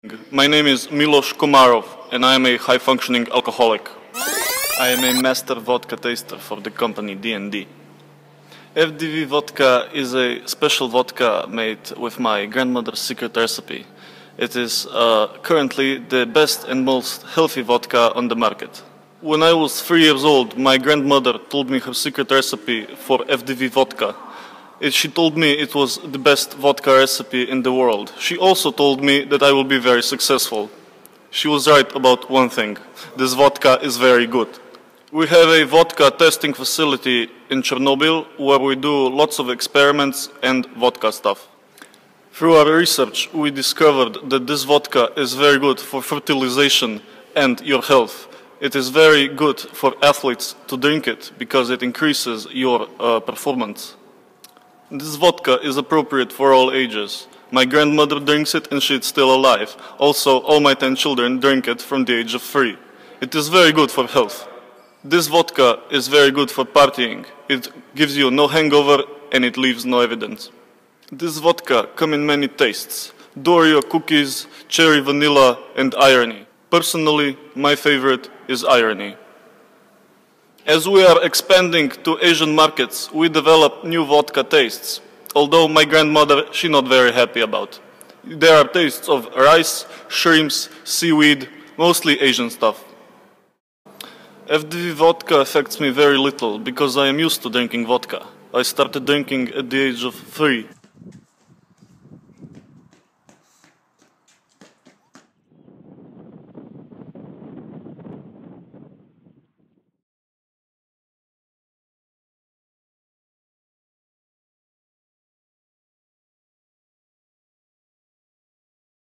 My name is Milos Komarov, and I am a high-functioning alcoholic. I am a master vodka taster for the company D&D. FDV vodka is a special vodka made with my grandmother's secret recipe. It is currently the best and most healthy vodka on the market. When I was 3 years old, my grandmother told me her secret recipe for FDV vodka. She told me it was the best vodka recipe in the world. She also told me that I will be very successful. She was right about one thing. This vodka is very good. We have a vodka testing facility in Chernobyl where we do lots of experiments and vodka stuff. Through our research, we discovered that this vodka is very good for fertilization and your health. It is very good for athletes to drink it because it increases your performance. This vodka is appropriate for all ages. My grandmother drinks it and she is still alive. Also, all my 10 children drink it from the age of 3. It is very good for health. This vodka is very good for partying. It gives you no hangover and it leaves no evidence. This vodka comes in many tastes: Doreo cookies, cherry vanilla and irony. Personally, my favorite is irony. As we are expanding to Asian markets, we develop new vodka tastes, although my grandmother, she's not very happy about. There are tastes of rice, shrimps, seaweed, mostly Asian stuff. FDV vodka affects me very little because I am used to drinking vodka. I started drinking at the age of 3.